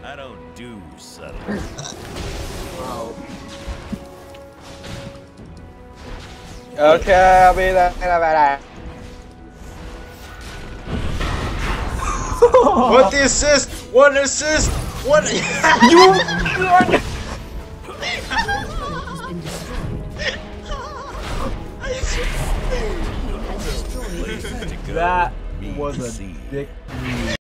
I don't do subtle. Wow. Okay, I'll be there. What the assist? One assist? What? You. That was a dick move.